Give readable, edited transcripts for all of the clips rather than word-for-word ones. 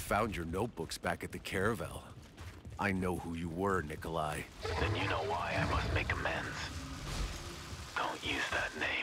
found your notebooks back at the caravel. I know who you were, Nikolai. Then you know why I must make amends. Don't use that name.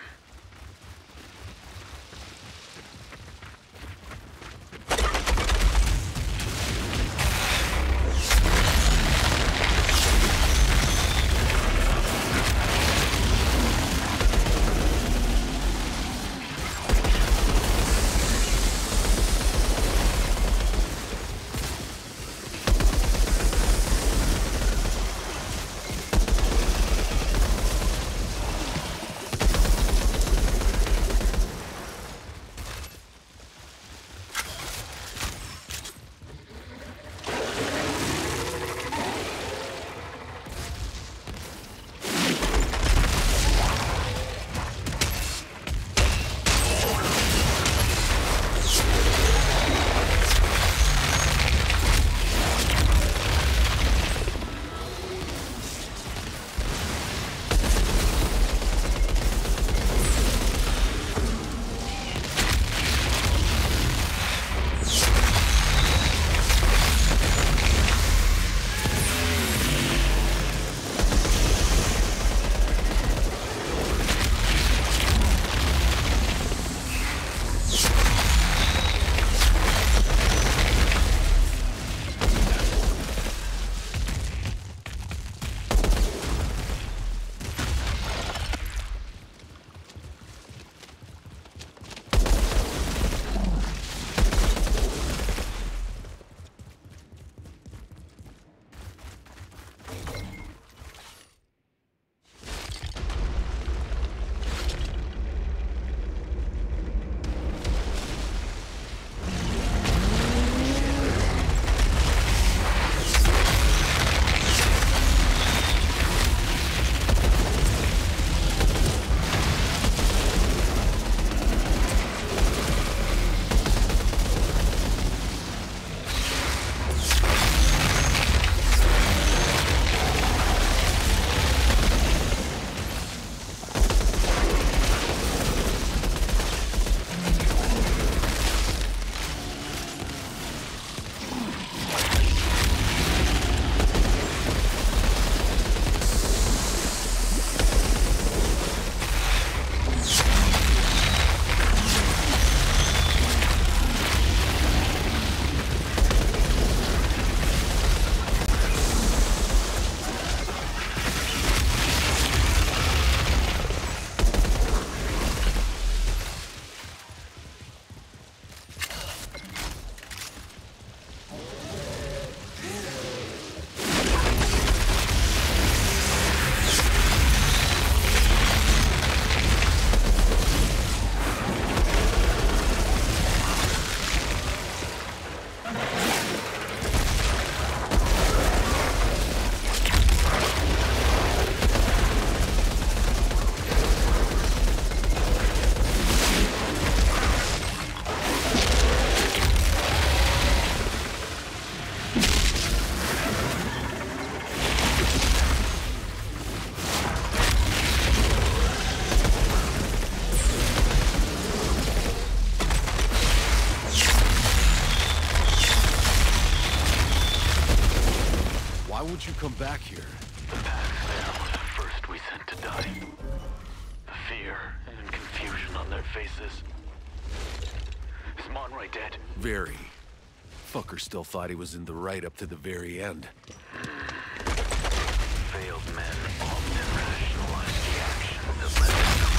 would you come back here? The path there was the first we sent to die. The fear and confusion on their faces. Is Monroy dead? Very. Fucker still thought he was in the right up to the very end. Failed men often rationalize the actions that led them to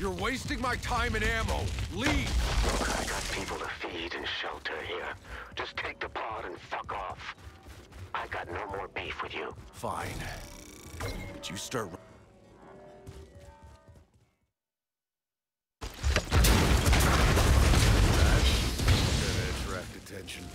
You're wasting my time and ammo. Leave! Look, I got people to feed and shelter here. Just take the pod and fuck off. I got no more beef with you. Fine. But you start... That's gonna attract attention.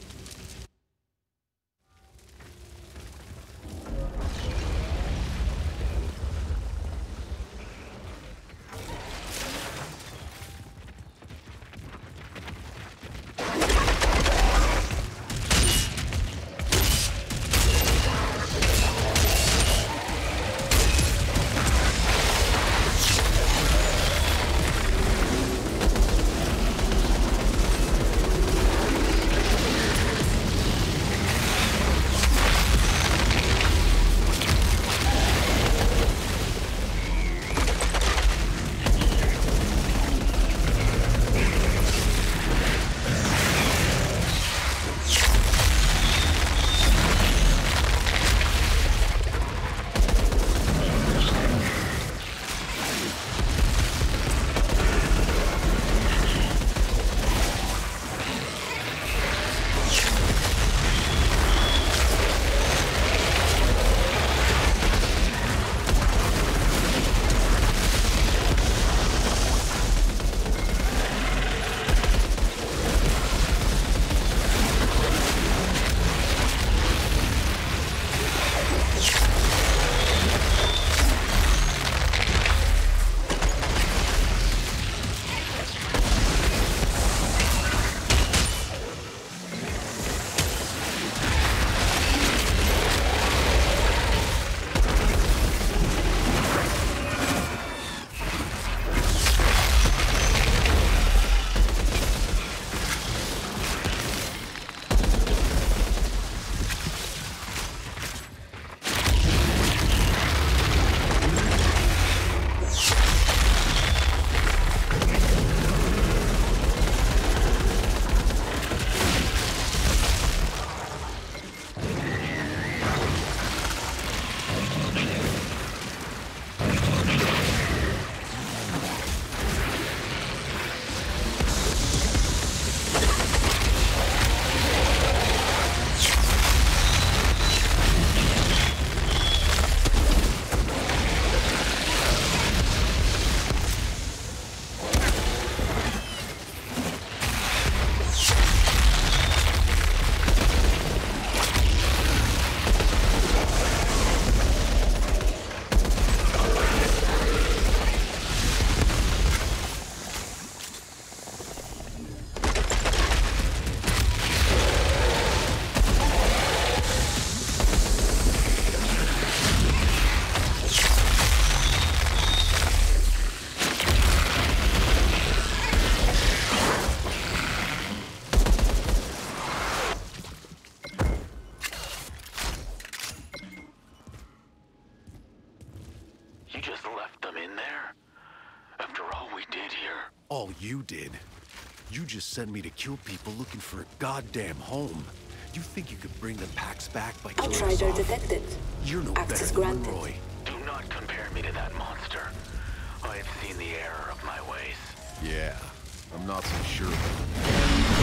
You just left them in there? After all we did here? All you did? You just sent me to kill people looking for a goddamn home. You think you could bring the packs back by killing us Outrider off? detected. You're no Access better than granted. Roy. Do not compare me to that monster. I have seen the error of my ways. Yeah, I'm not so sure about it.